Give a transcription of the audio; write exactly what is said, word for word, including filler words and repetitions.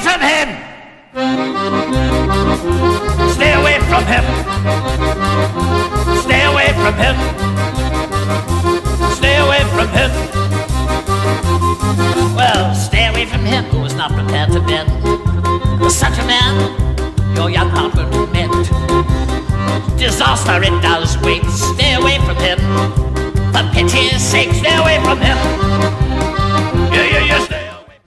from him! Stay away from him! Stay away from him! Stay away from him! Well, stay away from him who was not prepared to bend. Such a man, your young heart will admit. Disaster it does wait. Stay away from him. For pity's sake, stay away from him. Yeah, yeah, yeah, stay.